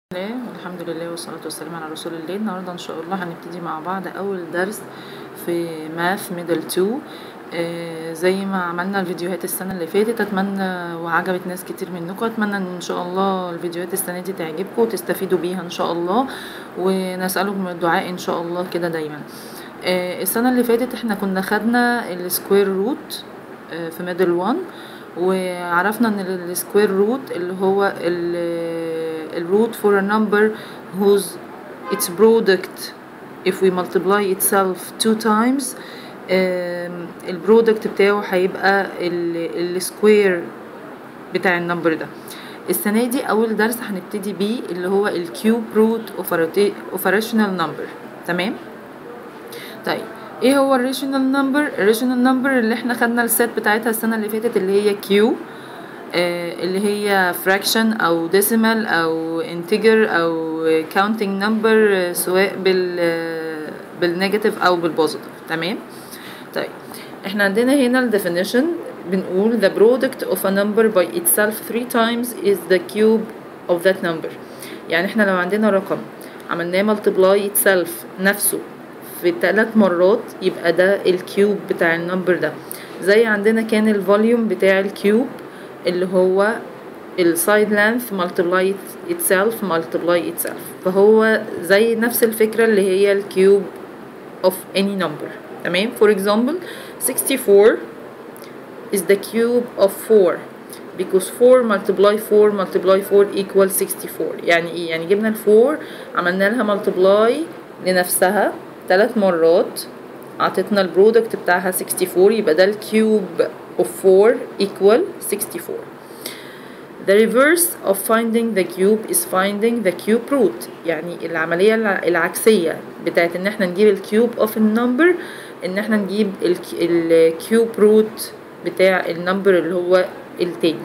الله والحمد لله والصلاة والسلام على رسول الله. النهاردة ان شاء الله هنبتدي مع بعض اول درس في ماث ميدل 2. زي ما عملنا الفيديوهات السنة اللي فاتت، اتمنى وعجبت ناس كتير منكم. اتمنى ان شاء الله الفيديوهات السنة دي تعجبكم وتستفيدوا بيها ان شاء الله، ونسألكم الدعاء ان شاء الله كده دايما. السنة اللي فاتت احنا كنا خدنا السكوير روت في ميدل 1، وعرفنا ان السكوير روت اللي هو الروت for a number whose its product if we multiply itself 2 times البرودكت بتاعه هيبقى السكوير بتاع النمبر ده. السنة دي اول درس هنبتدي بيه اللي هو الكيوب روت of a rational number. تمام؟ طيب ايه هو الريشنال نمبر؟ الريشنال نمبر اللي احنا خدنا السيت بتاعتها السنة اللي فاتت اللي هي كيو، اللي هي fraction او decimal او integer او counting number، سواء بالنيجاتيف او بالبوزيتيف. تمام؟ طيب احنا عندنا هنا ال definition بنقول the product of a number by itself 3 times is the cube of that number. يعني احنا لو عندنا رقم عملناه multiply itself نفسه في 3 مرات يبقى ده الكيوب بتاع النمبر ده. زي عندنا كان الفوليوم بتاع الكيوب اللي هو السايد لانث multiply itself، فهو زي نفس الفكرة اللي هي الكيوب of any number. تمام؟ for example 64 is the cube of 4 because 4 multiply 4 equals 64. يعني ايه؟ يعني جبنا ال 4 عملنا لها multiply لنفسها 3 مرات، عطتنا البرودكت بتاعها 64، يبقى ده الكيوب of 4 equal 64. The reverse of finding the cube is finding the cube root. يعني العملية العكسية بتاعت ان احنا نجيب الكيوب of النمبر ان احنا نجيب الكيوب روت بتاع النمبر اللي هو التاني.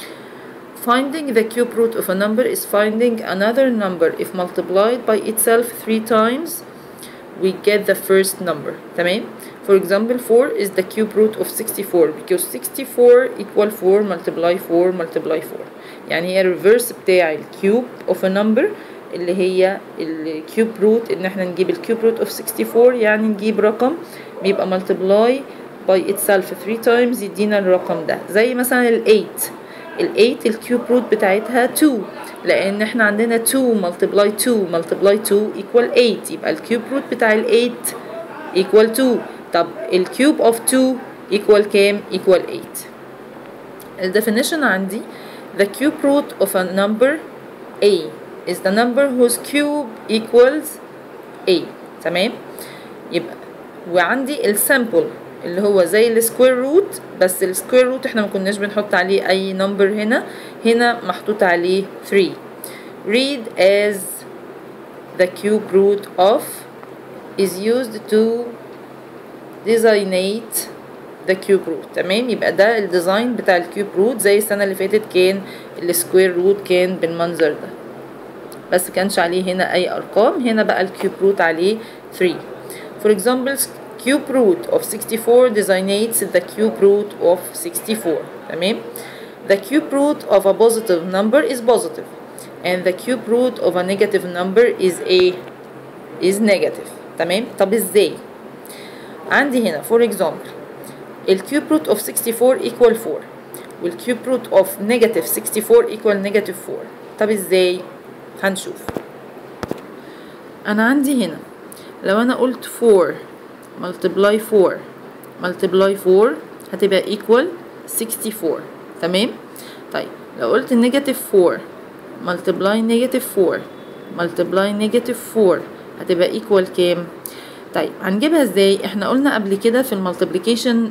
Finding the cube root of a number is finding another number if multiplied by itself 3 times we get the first number. تمام؟ for example 4 is the cube root of 64 because 64 equal 4 multiply 4. يعني هي reverse بتاع الكيوب of a number اللي هي الكيوب روت، ان احنا نجيب الكيوب روت of 64 يعني نجيب رقم بيبقى multiply by itself 3 times يدينا الرقم ده. زي مثلا ال 8 الكيوب روت بتاعتها 2، لان احنا عندنا 2 multiply 2 equal 8، يبقى الكيوب روت بتاع ال 8 equal 2. طب الكيوب of 2 equal كام؟ equal 8. ال definition عندي the cube root of a number a is the number whose cube equals a. تمام؟ يبقى وعندي السامبل اللي هو زي السكوير روت، بس السكوير روت احنا ما كناش بنحط عليه اي نمبر، هنا محطوط عليه 3. read as the cube root of is used to designate the cube root. تمام؟ يبقى ده الديزاين بتاع الكيوب روت. زي السنة اللي فاتت كان السكوير روت كان بالمنظر ده بس كانش عليه هنا اي ارقام، هنا بقى الكيوب روت عليه 3. for example cube root of 64 designates the cube root of 64. تمام؟ the cube root of a positive number is positive and the cube root of a negative number is negative. تمام؟ طب ازاي؟ عندي هنا for example الكيوب root of 64 equal 4 والكيوب root of negative 64 equal negative 4. طب ازاي؟ هنشوف. انا عندي هنا لو انا قلت 4 multiply 4 هتبقى equal 64. تمام؟ طيب لو قلت negative 4 multiply negative 4 هتبقى equal كام؟ طيب هنجيبها ازاي؟ احنا قلنا قبل كده في المالتيبليكيشن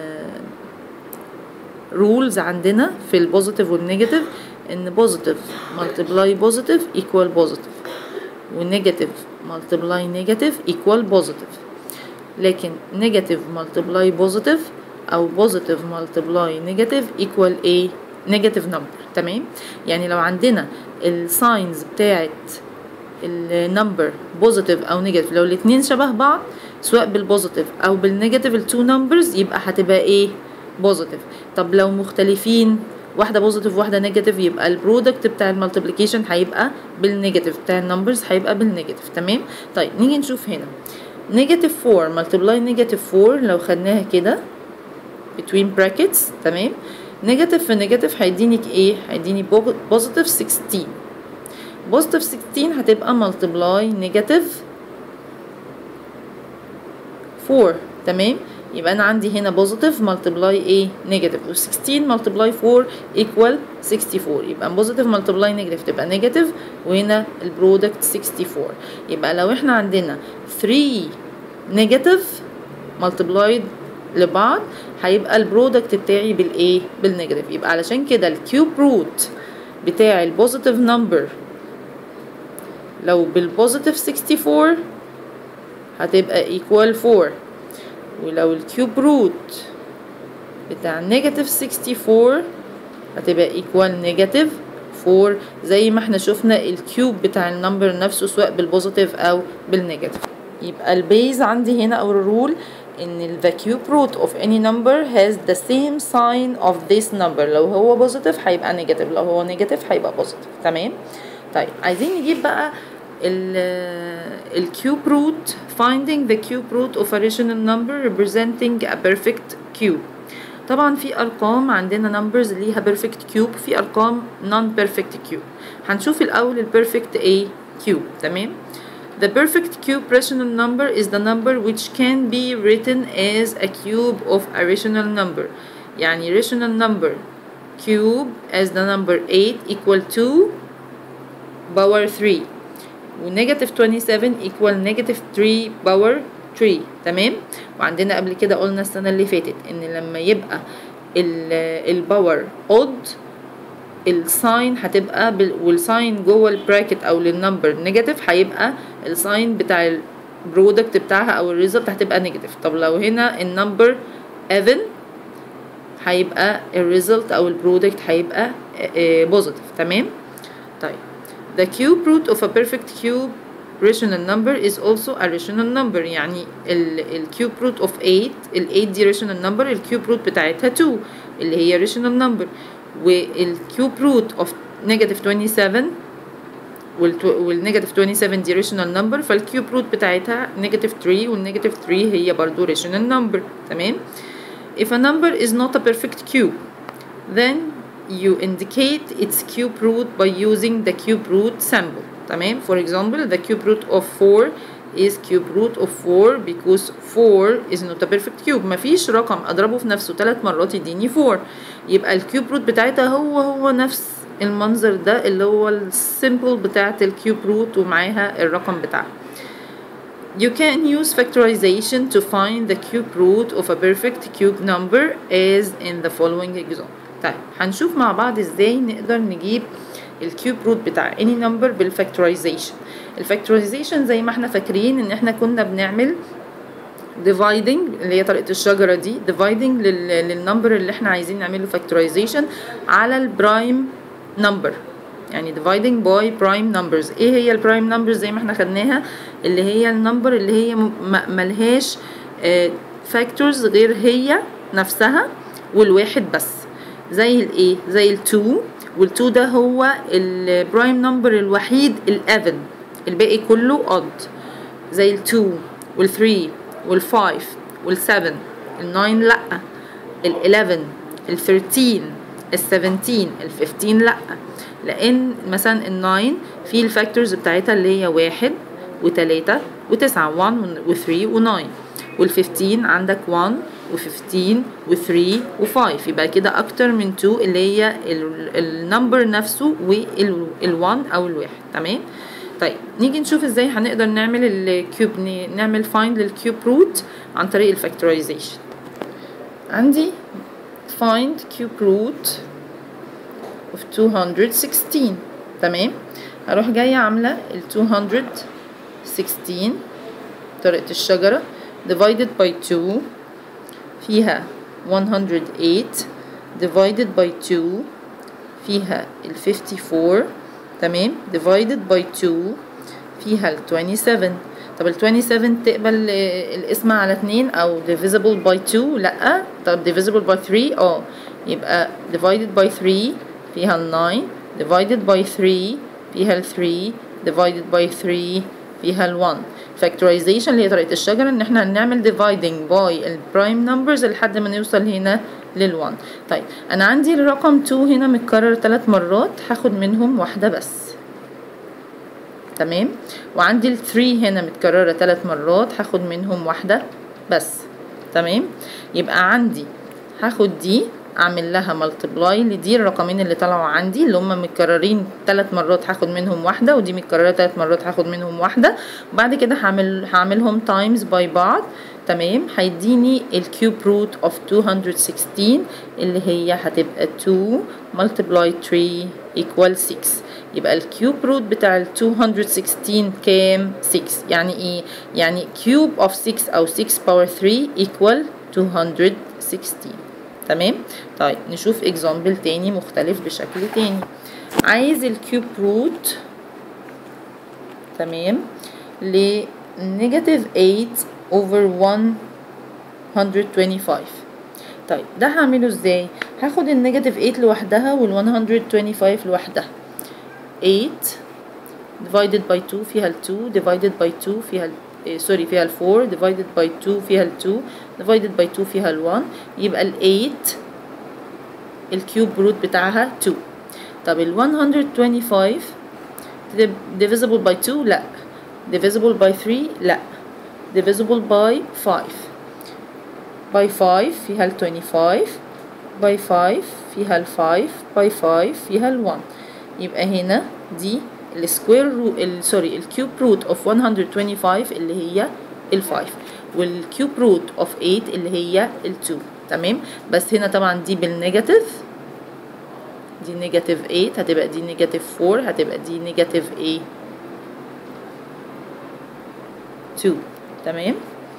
رولز عندنا في البوزيتيف والنيجاتيف ان بوزيتيف multiply بوزيتيف equal بوزيتيف ونيجاتيف multiply نيجاتيف equal بوزيتيف، لكن نيجاتيف multiply بوزيتيف او بوزيتيف multiply نيجاتيف equal a نيجاتيف نمبر. تمام؟ يعني لو عندنا الساينز بتاعت النمبر بوزيتيف او نيجاتيف، لو الاتنين شبه بعض سواء بالبوزيتيف او بالنيجاتيف التو نمبرز يبقى هتبقى ايه؟ بوزيتيف. طب لو مختلفين واحده بوزيتيف واحده نيجاتيف، يبقى البرودكت بتاع المالتيبليكيشن هيبقى بالنيجاتيف، بتاع النمبرز هيبقى بالنيجاتيف. تمام. طيب نيجي نشوف هنا نيجاتيف 4 ملتبلاي نيجاتيف 4 لو خدناها كده between brackets. تمام. نيجاتيف في نيجاتيف هيديني ايه؟ هيديني بوزيتيف 16. بوزيتيف 16 هتبقى ملتبلاي نيجاتيف 4. تمام. يبقى انا عندي هنا بوزيتيف ملتبلاي ايه؟ نيجاتيف، و16 ملتبلاي 4 ايكوال 64. يبقى بوزيتيف ملتبلاي نيجاتيف تبقى نيجاتيف، وهنا البرودكت 64. يبقى لو احنا عندنا 3 نيجاتيف ملتبلايد لبعض هيبقى البرودكت بتاعي بالايه؟ بالنيجاتيف. يبقى علشان كده الكيوب روت بتاع البوزيتيف نمبر لو بالبوزيتيف 64 هتبقى ايكوال 4، ولو الكيوب روت بتاع نيجاتيف 64 هتبقى ايكوال نيجاتيف 4، زي ما احنا شفنا الكيوب بتاع النمبر نفسه سواء بالبوزيتيف او بالنيجاتيف. يبقى البيز عندي هنا او الرول ان the cube root of any number has the same sign of this number. لو هو بوزيتيف هيبقى نيجاتيف، لو هو نيجاتيف هيبقى بوزيتيف. تمام. طيب عايزين نجيب بقى الكيوب روت. finding the cube root of a rational number representing a perfect cube. طبعا في ارقام عندنا numbers ليها perfect cube، في ارقام non perfect cube. هنشوف الاول البرفكت a cube. تمام. The perfect cube rational number is the number which can be written as a cube of a rational number. يعني rational number cube as the number 8 equal to power 3 و negative 27 equal negative 3 power 3. تمام. وعندنا قبل كده قلنا السنة اللي فاتت ان لما يبقى الباور odd الساين هتبقى والساين جوه البراكت او للنمبر نيجاتيف، هيبقى الساين بتاع البرودكت بتاعها او الريزلت هتبقى نيجاتيف. طب لو هنا النمبر even هيبقى الريزلت او البرودكت هيبقى بوزيتيف. تمام. طيب the cube root of a perfect cube rational number is also a rational number. يعني الكيوب روت of 8 ال8 دي rational number، الكيوب روت بتاعتها 2 اللي هي rational number، والكيوب روت of negative 27 والنيجاتيف 27 دي rational number، فالكيوب روت بتاعتها negative 3 والنيجاتيف 3 هي برضو rational number. تمام. if a number is not a perfect cube then you indicate its cube root by using the cube root symbol. تمام. for example the cube root of 4 is cube root of 4 because 4 is not a perfect cube. مفيش رقم اضربه في نفسه 3 مرات يديني 4، يبقى الكيوب روت بتاعتها هو نفس المنظر ده اللي هو السيمبل بتاعت الكيوب روت ومعاها الرقم بتاعها. You can use factorization to find the cube root of a perfect cube number as in the following example. طيب هنشوف مع بعض ازاي نقدر نجيب الكيوب روت بتاع any number بالفactorization. الفactorization زي ما احنا فاكرين ان احنا كنا بنعمل dividing اللي هي طريقة الشجرة دي، dividing للنمبر اللي احنا عايزين نعمله factorization على البرايم نمبر، يعني dividing by prime numbers. ايه هي البرايم numbers زي ما احنا خدناها؟ اللي هي النمبر اللي هي ملهاش factors غير هي نفسها والواحد بس، زي الايه؟ زي ال2، وال2 ده هو البرايم نمبر الوحيد ال11، الباقي كله odd، زي ال2 وال3 وال5 وال7 ال9 لا، ال11 ال13 ال17 ال15 لا، لان مثلا ال9 في الفاكتورز بتاعتها اللي هي 1 و3 و9 1 و3 و9، وال15 عندك 1 و15 و3 و5، يبقى كده اكتر من 2 اللي هي النمبر نفسه وال1 او الواحد. تمام. طيب نيجي نشوف ازاي هنقدر نعمل الكيوب، نعمل find للكيوب روت عن طريق الفاكتورايزيشن. عندي find cube root of 216. تمام. هروح جاية عاملة ال 216 طريقة الشجرة divided by 2 فيها 108 divided by 2 فيها ال 54. تمام. divided by 2 فيها ال 27. طب ال 27 تقبل القسمة على 2 او divisible by 2؟ لا. طب divisible by 3؟ يبقى divided by 3 فيها ال 9 divided by 3 فيها ال 3 divided by 3 فيها ال 1. factorization اللي هي طريقة الشجرة ان احنا هنعمل dividing by ال prime numbers لحد ما نوصل هنا لل 1. طيب انا عندي الرقم 2 هنا متكرر 3 مرات، هاخد منهم واحدة بس. تمام. وعندي ال 3 هنا متكررة 3 مرات، هاخد منهم واحدة بس. تمام. يبقى عندي هاخد دي اعمل لها ملتبلاي لدي، الرقمين اللي طلعوا عندي اللي هم متكررين 3 مرات هاخد منهم واحده، ودي متكرره 3 مرات هاخد منهم واحده، وبعد كده هعملهم تايمز باي بعض. تمام. هيديني الكيوب روت اوف 216 اللي هي هتبقى 2 multiply 3 equal 6. يبقى الكيوب روت بتاع ال 216 كام؟ 6. يعني ايه؟ يعني كيوب اوف 6 او 6 باور 3 equal 216. تمام. طيب نشوف اكزامبل تاني مختلف بشكل تاني. عايز الكيوب روت تمام ل -8 over 125. طيب ده هعمله ازاي؟ هاخد ال -8 لوحدها وال 125 لوحدها. 8 divided by 2 فيها ال 2 divided by 2 فيها فيها ال 4 divided by 2 فيها ال 2 divided by 2 فيها ال 1. يبقى ال 8 الكيوب روت بتاعها 2. طب ال 125 divisible by 2 لا، divisible by 3 لا، divisible by 5. by 5 فيها ال 25 by 5 فيها ال 5 by 5 فيها ال 1. يبقى هنا دي السكوير الكيوب روت اوف 125 اللي هي ال 5، والكيوب روت اوف 8 اللي هي ال 2. تمام. بس هنا طبعا دي بالنيجاتيف، دي نيجاتيف 8 هتبقى دي نيجاتيف 4 هتبقى دي نيجاتيف 2. تمام.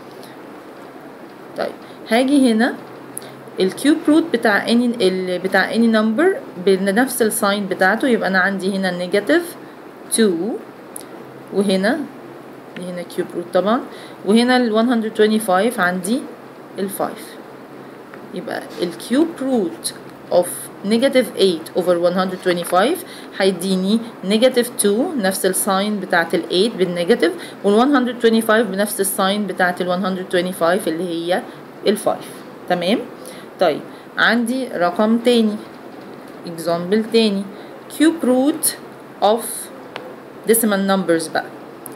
طيب هاجي هنا الكيوب روت بتاع any number بنفس الساين بتاعته. يبقى انا عندي هنا نيجاتيف 2 وهنا كيوب روت طبعا، وهنا ال 125 عندي ال 5. يبقى الكيوب روت of -8 over 125 هيديني -2 نفس الساين بتاعت ال 8 بالنيجاتيف، وال 125 بنفس الساين بتاعت ال 125 اللي هي ال 5. تمام. طيب عندي رقم تاني example تاني cube root of decimal numbers بقى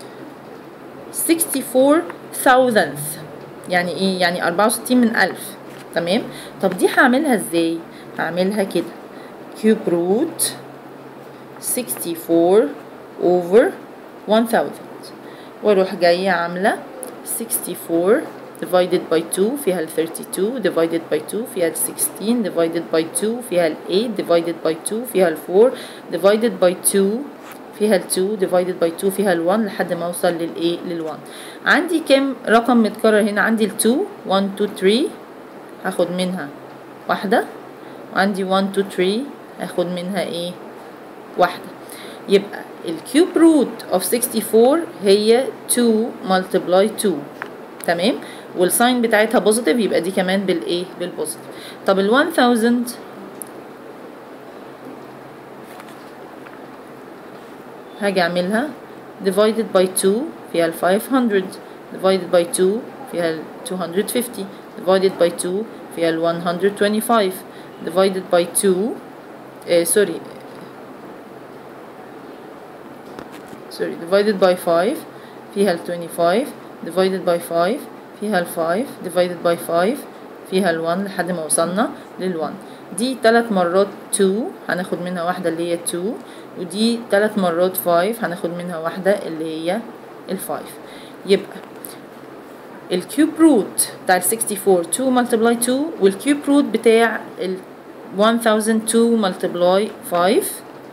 64,000. يعني ايه؟ يعني 64 من 1000. تمام. طب دي هعملها ازاي؟ هعملها كده cube root 64 over 1000 واروح جاية عاملة 64 divided by 2 فيها ال 32 divided by 2 فيها ال 16 divided by 2 فيها ال 8 divided by 2 فيها ال 4 divided by 2 فيها ال 2 divided by 2 فيها ال 1 لحد ما اوصل للايه؟ لل 1. عندي كام رقم متكرر هنا؟ عندي ال 2 1 2 3 هاخد منها واحدة، وعندي 1 2 3 هاخد منها ايه؟ واحدة. يبقى الكيوب روت of 64 هي 2 multiply 2. تمام. والساين بتاعتها بوزيتيف يبقى دي كمان بالايه؟ بالبوزيتيف. طب ال 1000 هاجي اعملها divided by 2 فيها ال 500 divided by 2 فيها ال 250 divided by 2 فيها ال 125 divided by 2 divided by 5 فيها ال 25 divided by 5 فيها ال 5 divided by 5 فيها ال 1 لحد ما وصلنا لل 1. دي 3 مرات 2 هناخد منها واحدة اللي هي 2، ودي 3 مرات 5 هناخد منها واحدة اللي هي ال 5. يبقى الكيوب روت بتاع ال 64 2 multiply 2، والكيوب روت بتاع ال 1002 multiply 5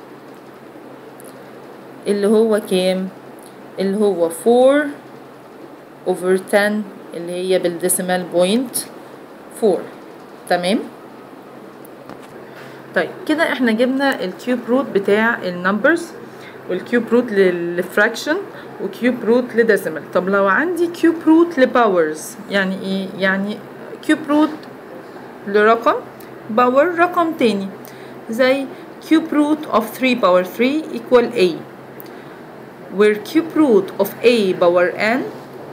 اللي هو كام؟ اللي هو 4 over 10 اللي هي بالديسيمال بوينت 4. تمام. طيب كده احنا جبنا الكيوب روت بتاع النمبرز، والكيوب روت للفراكشن، وكيوب روت لديسيمال. طب لو عندي كيوب روت لباورز يعني ايه؟ يعني كيوب روت لرقم باور رقم تاني زي cube root of 3 power 3 equal a where cube root of a power n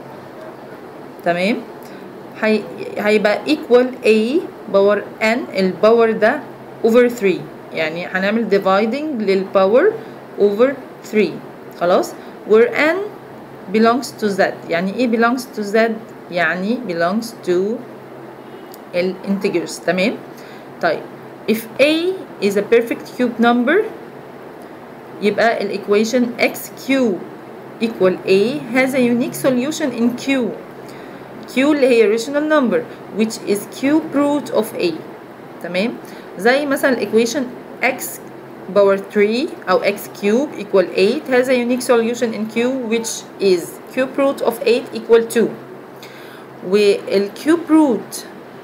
تمام هيبقى equal a power n الباور ده over 3 يعني هنعمل dividing للباور over 3 خلاص where n belongs to z يعني ايه belongs to z يعني belongs to الانتجرز تمام طيب if a is a perfect cube number يبقى equation x cube equal a has a unique solution in q اللي هي rational number which is cube root of a تمام زي مثلا equation x power 3 أو x cube equal 8 has a unique solution in q which is cube root of 8 equal 2 والcube root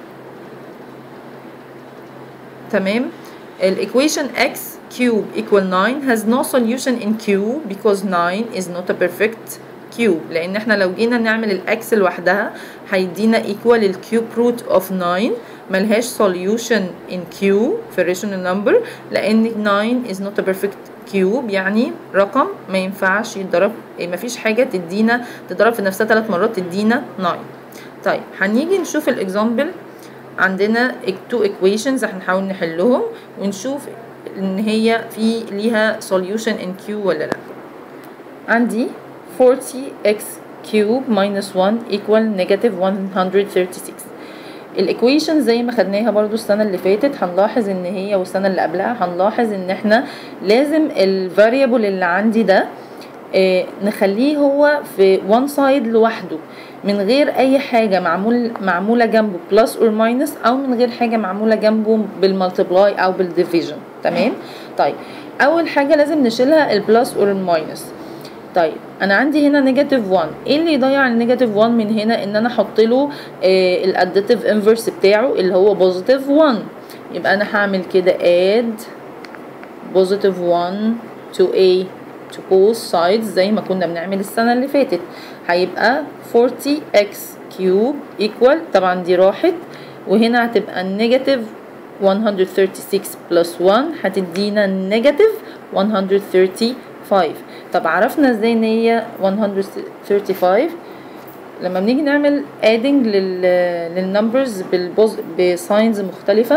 تمام equation x cube equal 9 has no solution in q because 9 is not a perfect cube لان احنا لو جينا نعمل الاكس لوحدها هيدينا equal الكيوب root of 9 ملهاش solution in q في rational number لان 9 is not a perfect cube يعني رقم ما ينفعش يتضرب مفيش حاجة تضرب في نفسها 3 مرات تدينا 9 طيب هنيجي نشوف الاكزامبل عندنا 2 equations هنحاول نحلهم ونشوف ان هي ليها solution in q ولا لا عندي 40x cube minus 1 equal negative 136 الايكويشن زي ما خدناها برضو السنة اللي فاتت هنلاحظ ان هي والسنة اللي قبلها هنلاحظ ان احنا لازم الفاريبل اللي عندي ده نخليه هو في one side لوحده من غير اي حاجة معمولة جنبه plus or minus او من غير حاجة معمولة جنبه بالمالتبلاي او بالديفيجن تمام طيب اول حاجة لازم نشيلها البلس or الماينس طيب انا عندي هنا نيجاتيف 1 ايه اللي يضيع النيجاتيف 1 من هنا ان انا احط له الاديتيف انفرس بتاعه اللي هو بوزيتيف 1 يبقى انا هعمل كده add positive 1 to a to both sides زي ما كنا بنعمل السنة اللي فاتت هيبقى 40x cube equal طبعا دي راحت وهنا هتبقى نيجاتيف 136 plus 1 هتدينا نيجاتيف 135 طب عرفنا ازاي ان هي 135 لما بنيجي نعمل adding للنمبرز بساينز مختلفة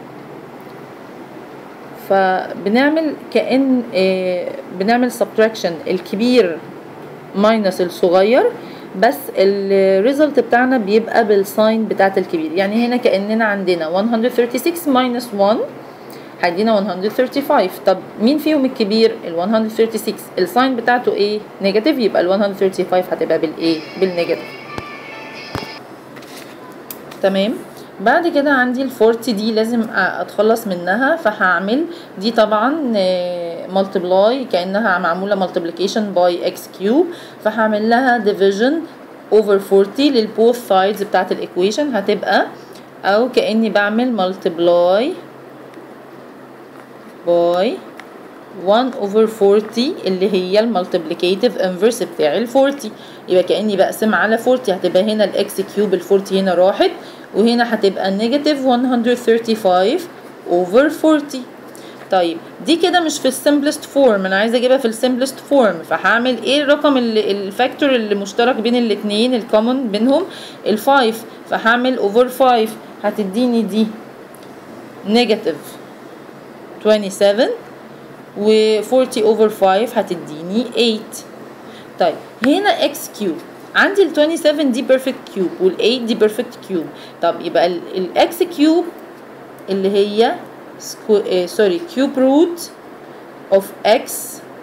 فبنعمل كأن بنعمل subtraction الكبير minus الصغير بس الريزلت بتاعنا بيبقى بالساين بتاعت الكبير يعني هنا كأننا عندنا 136 minus 1 هيدينا 135 طب مين فيهم الكبير ال 136 الساين بتاعته ايه نيجاتيف يبقى ال 135 هتبقى بالايه بالنيجاتيف تمام بعد كده عندي ال 40 دي لازم اتخلص منها فهعمل دي طبعا ملتبلاي كأنها معمولة multiplication by x cube فهعمل لها division over 40 للboth sides بتاعت الايكويشن هتبقى او كأني بعمل multiply by 1 over 40 اللي هي المالتيبليكيتيف انفرس بتاع ال 40 يبقى كأني بقسم على 40 هتبقى هنا الاكس كيوب ال 40 هنا راحت وهنا هتبقى نيجاتيف 135 over 40 طيب دي كده مش في السمبلست فورم انا عايزه اجيبها في السمبلست فورم فهعمل ايه الرقم الفاكتور اللي مشترك بين الاثنين الكومن بينهم ال 5 فهعمل over 5 هتديني دي نيجاتيف 27 و 40 over 5 هتديني 8 طيب هنا x كيوب عندي ال 27 دي perfect كيوب وال 8 دي perfect كيوب طب يبقى ال x كيوب اللي هي كيوب روت of x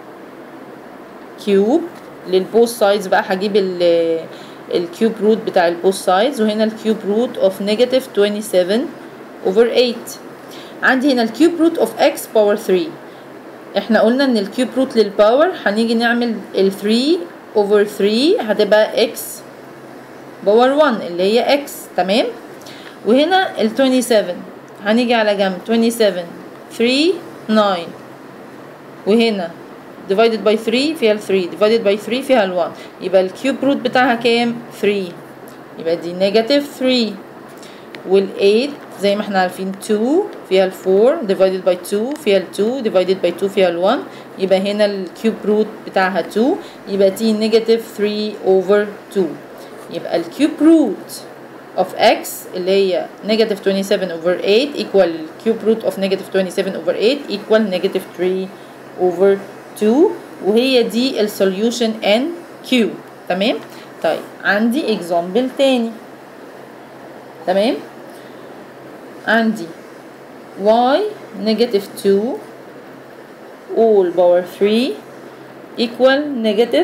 كيوب للبوث سايدز بقى هجيب الكيوب روت بتاع البوث سايدز وهنا الكيوب روت of negative 27 over 8 عندي هنا الكيوب روت اوف x باور 3 احنا قلنا ان الكيوب روت للباور هنيجي نعمل ال 3 over 3 هتبقى x باور 1 اللي هي x تمام وهنا ال 27 هنيجي على جنب 27 3 9 وهنا divided by 3 فيها ال 3 divided by 3 فيها ال 1 يبقى الكيوب روت بتاعها كام 3 يبقى دي نيجاتيف 3 وال 8 زي ما احنا عارفين 2 فيها ال 4 divided by 2 فيها ال 2 divided by 2 فيها ال 1، يبقى هنا الكيوب روت بتاعها 2، يبقى t negative 3 over 2. يبقى الكيوب روت of x اللي هي negative 27 over 8 equal cube root of negative 27 over 8 equal negative 3 over 2، وهي دي ال solution n cube. تمام. طيب عندي example تاني. تمام. عندي y negative 2 all power 3 equal negative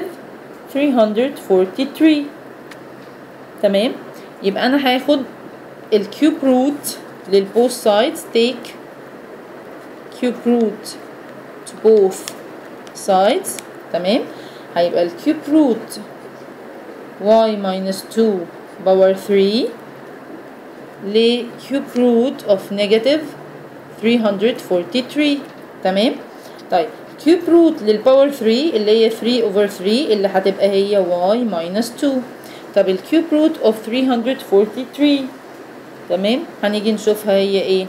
343. تمام. يبقى انا هاخد الكيوب روت للبوث sides take cube root to both sides. تمام. هيبقى الكيوب روت y minus 2 power 3 لكيوب روت of negative 343. تمام. طيب كيوب روت للباور 3 اللي هي 3 over 3 اللي هتبقى هي y minus 2. طب الكيوب روت of 343 تمام هنيجي نشوفها هي ايه.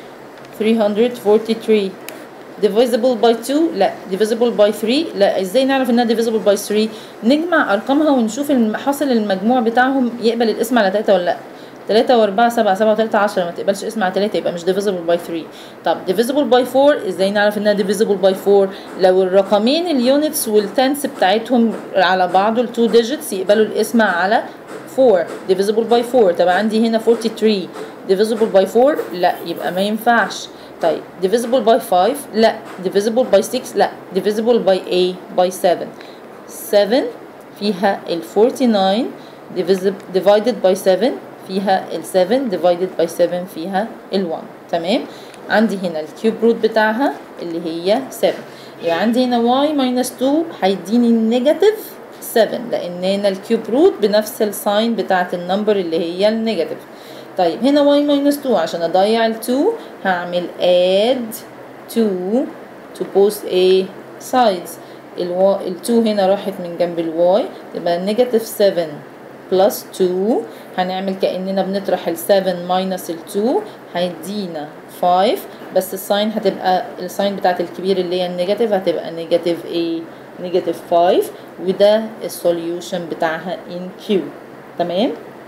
343 divisible by 2 لا، divisible by 3 لا. ازاي نعرف انها divisible by 3؟ نجمع ارقامها ونشوف حاصل المجموع بتاعهم يقبل الاسم على 3 ولا لا. 3 و4 7 7 و3 10 ما تقبلش اسم على 3 يبقى مش divisible by 3. طب divisible by 4 ازاي نعرف انها divisible by 4؟ لو الرقمين اليونتس والتنس بتاعتهم على بعض ال 2 digits يقبلوا الاسم على 4 divisible by 4. طب عندي هنا 43 divisible by 4 لا يبقى ما ينفعش. طيب divisible by 5 لا، divisible by 6 لا، divisible by a by 7. 7 فيها ال 49 divided by 7 فيها ال 7 divided by 7 فيها ال 1. تمام. عندي هنا الكيوب روت بتاعها اللي هي 7، يبقى عندي هنا y minus 2 هيديني نيجاتيف 7 لان هنا الكيوب روت بنفس الساين بتاعت النمبر اللي هي النيجاتيف. طيب هنا y minus 2 عشان اضيع ال 2 هعمل add 2 to both a sides. ال 2 هنا راحت من جنب ال y تبقى نيجاتيف 7 plus 2 هنعمل كأننا بنطرح ال 7 minus ال 2 هيدينا 5 بس الساين هتبقى الساين بتاعت الكبير اللي هي النيجاتيف هتبقى نيجاتيف a نيجاتيف 5 وده السوليوشن بتاعها in Q. تمام.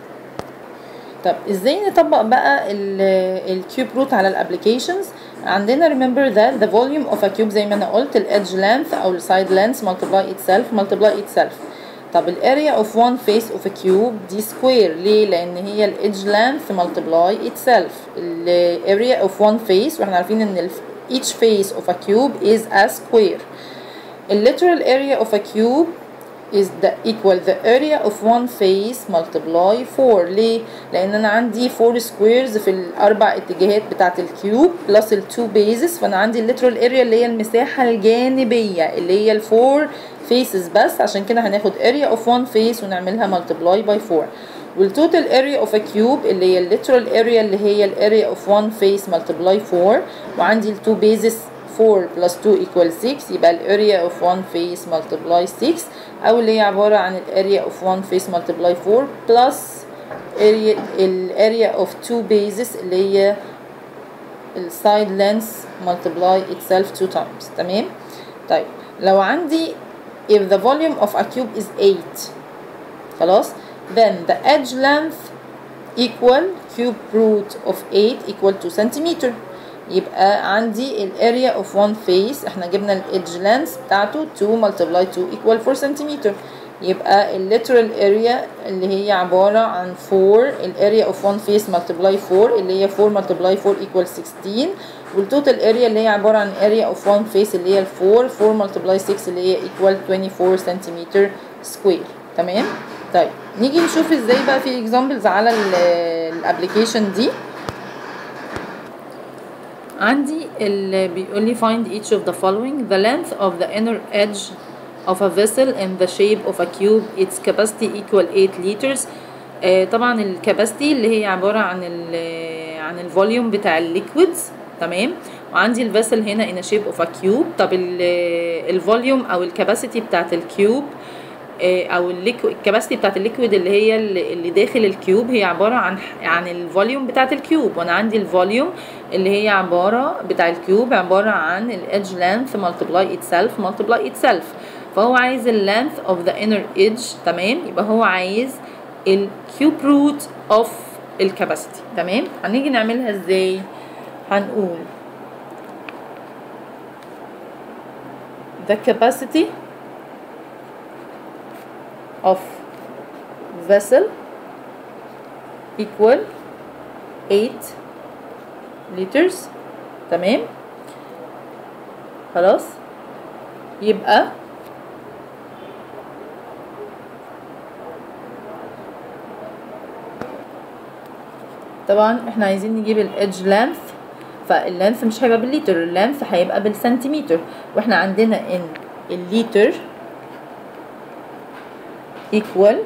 طب ازاي نطبق بقى الكيوب روت على الابليكيشنز؟ عندنا remember that the volume of a cube زي ما انا قلت ال edge length او ال side length multiply itself. طب ال area of one face of a cube دي square ليه؟ لان هي ال edge length multiply itself. ال area of one face واحنا عارفين ان each face of a cube is a square. ال literal area of a cube is equal the area of one face multiply 4. ليه؟ لان انا عندي 4 squares في الاربع اتجاهات بتاعت الكيوب plus ال 2 bases، فانا عندي ال literal area اللي هي المساحة الجانبية اللي هي ال 4 faces بس، عشان كده هناخد area of one face ونعملها multiply by 4. وال total area of a cube اللي هي ال literal area اللي هي ال area of one face multiply 4، وعندي ال 2 bases 4 plus 2 equals 6 يبقى ال area of one face multiply 6 أو اللي هي عبارة عن ال area of one face multiply 4 plus ال area of 2 bases اللي هي ال side length multiply itself 2 times. تمام. طيب لو عندي if the volume of a cube is 8 خلاص then the edge length equal cube root of 8 equal 2 centimeter. يبقى عندي ال area of one face احنا جبنا ال edge length بتاعته 2 multiply 2 equal 4 centimeter. يبقى ال literal area اللي هي عبارة عن 4 ال area of one face multiply 4 اللي هي 4 multiply 4 equal 16 وال total area اللي هي عبارة عن area of one face اللي هي ال 4 multiply 6 اللي هي equal 24 centimeter square. تمام. طيب نيجي نشوف ازاي بقى في examples على الابليكيشن دي. عندي اللي بيقول لي find each of the following the length of the inner edge of a vessel in the shape of a cube its capacity equal 8 liters. طبعا الكاباسيتي اللي هي عبارة عن الفوليوم بتاع الليكويدز. تمام. وعندي الفيسل هنا in a shape of a cube. طب الفوليوم او الكاباسيتي بتاعت الكيوب او الكباسيتي بتاعت الليكويد اللي هي اللي داخل الكيوب هي عباره عن الفوليوم بتاعت الكيوب، وانا عندي الفوليوم اللي هي عباره بتاع الكيوب عباره عن الإيدج لينث ملتبلاي itself ملتبلاي itself. فهو عايز اللينث اوف ذا انر ايدج، تمام؟ يبقى هو عايز الكيوب روت اوف الكباسيتي، تمام؟ هنيجي نعملها ازاي؟ هنقول the capacity of vessel equal 8 liters، تمام؟ خلاص، يبقى طبعا احنا عايزين نجيب الإيدج لينث، فاللينث مش هيبقى بالليتر، اللينث هيبقى بالسنتيمتر، واحنا عندنا ان الليتر equal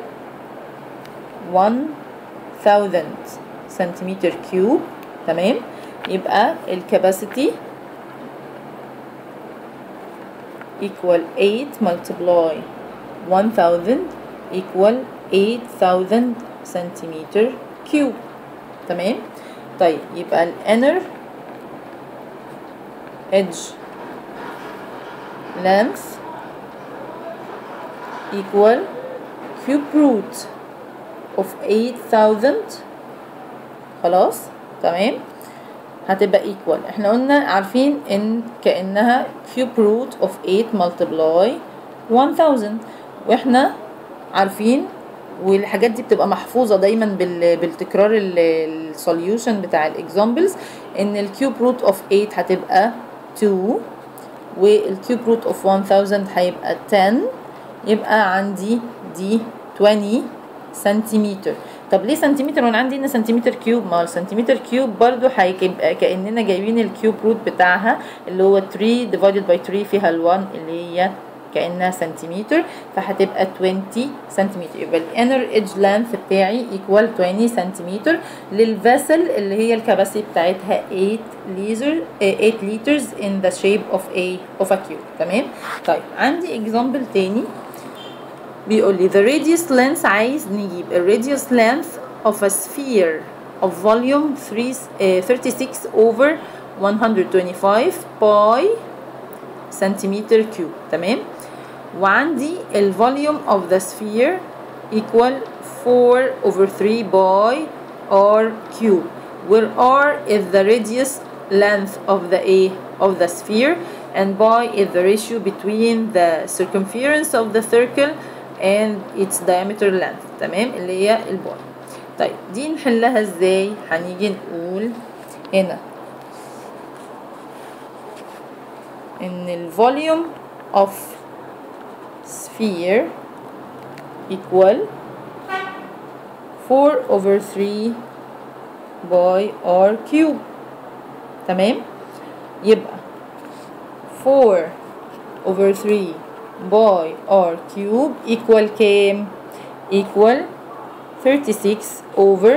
1000 سنتيمتر كيوب، تمام؟ يبقى الكاباسيتي equal 8 multiply 1000 equal 8000 سنتيمتر كيوب، تمام؟ طيب يبقى الانر edge length equal cube root of 8000، خلاص، تمام؟ هتبقى equal، احنا قلنا عارفين ان كأنها cube root of 8 multiply 1000، واحنا عارفين والحاجات دي بتبقى محفوظة دايما بالتكرار السوليوشن بتاع الاكزامبلز، ان الكيوب روت اوف 8 هتبقى 2 والكيوب روت اوف 1000 هيبقى 10، يبقى عندي دي 20 سنتيمتر. طب ليه سنتيمتر وانا عندي هنا سنتيمتر كيوب؟ ما هو السنتيمتر كيوب برضو هيبقى كأننا جايبين الكيوب روت بتاعها اللي هو 3 divided by 3 فيها ال1 اللي هي كأنها سنتيمتر، فهتبقى 20 سنتيمتر. يبقى الانر ايدج لينث بتاعي equal 20 سنتيمتر للفاسل اللي هي الكباسيتي بتاعتها 8 liters in the shape of a cube، تمام؟ طيب عندي example تاني بيقول لي the radius length، عايز نجيب radius length of a sphere of volume 36 over 125 باي سنتيمتر كيوب، تمام؟ وعندي volume of the sphere equal 4 over 3 by r cube, where r is the radius length of the sphere and pi is the ratio between the circumference of the circle and its diameter length، تمام؟ اللي هي الباي. طيب دي نحلها ازاي؟ هنيجي نقول هنا ان volume of sphere equal 4 over 3 by r cube، تمام؟ يبقى 4 over 3 by r cube equal كام؟ equal 36 over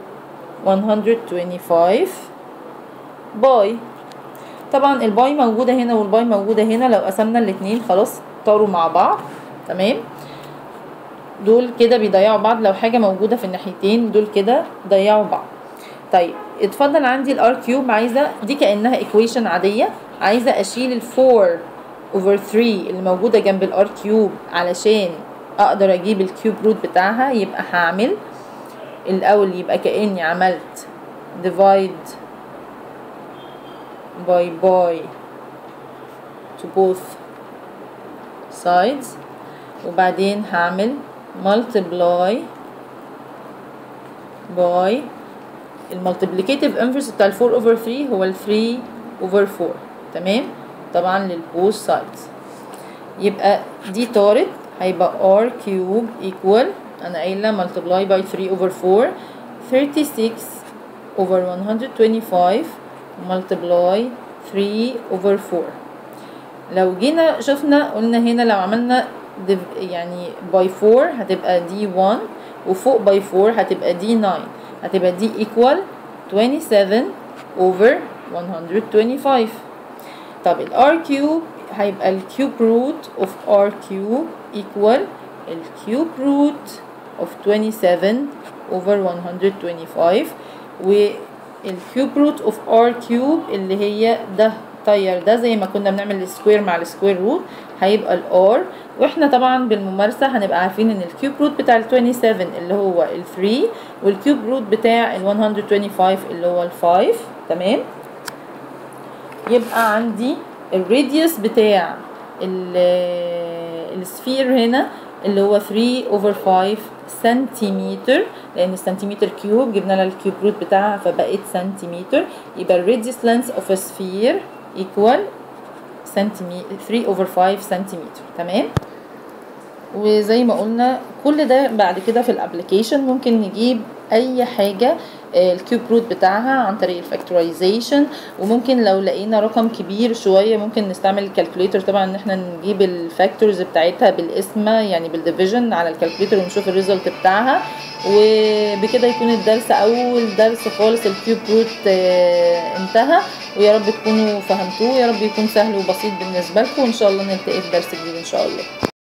125 باي. طبعا الباي موجودة هنا والباي موجودة هنا، لو قسمنا الاتنين خلاص طاروا مع بعض، تمام؟ دول كده بيضيعوا بعض، لو حاجة موجودة في الناحيتين دول كده ضيعوا بعض. طيب اتفضل عندي الار كيوب، عايزة دي كأنها equation عادية، عايزة اشيل ال 4 over 3 اللي موجودة جنب الار كيوب علشان اقدر اجيب الكيوب روت بتاعها. يبقى هعمل الاول، يبقى كأني عملت divide by to both sides، وبعدين هعمل multiply by المultiplicative inverse بتاع 4 over 3 هو 3 over 4، تمام؟ طبعا للبوث sides. يبقى دي طارت، هيبقى r cube equal انا قايله multiply by 3 over 4 36 over 125 multiply 3 over 4. لو جينا شفنا قلنا هنا لو عملنا يعني by 4 هتبقى دي 1 وفوق by 4 هتبقى دي 9، هتبقى دي equal 27 over 125. طب ال r cube هيبقى ال cube root of r cube equal الكيوب روت of 27 over 125 والكيوب روت of r كيوب اللي هي ده طير ده زي ما كنا بنعمل السكوير مع السكوير روت هيبقى الار. واحنا طبعا بالممارسه هنبقى عارفين ان الكيوب روت بتاع ال 27 اللي هو ال 3 والكيوب روت بتاع ال 125 اللي هو ال 5. تمام. يبقى عندي الراديوس بتاع السفير هنا اللي هو 3 over 5 سنتيمتر، لان السنتيمتر كيوب جبنا لها الكيوب روت بتاعها فبقت سنتيمتر. يبقى الراديوس لينث اوف a sphere equal 3 over 5 سنتيمتر. تمام. وزي ما قلنا كل ده بعد كده في الابليكيشن ممكن نجيب اي حاجه الكيوب روت بتاعها عن طريق الفاكتورايزيشن، وممكن لو لقينا رقم كبير شويه ممكن نستعمل الكالكوليتر طبعا ان احنا نجيب الفاكتورز بتاعتها بالقسمه يعني بالديفيجن على الكالكوليتر ونشوف الريزلت بتاعها. وبكده يكون الدرس اول درس خالص الكيوب روت انتهى. ويا رب تكونوا فهمتوه، يا رب يكون سهل وبسيط بالنسبه لكم، وان شاء الله نلتقي في درس جديد ان شاء الله.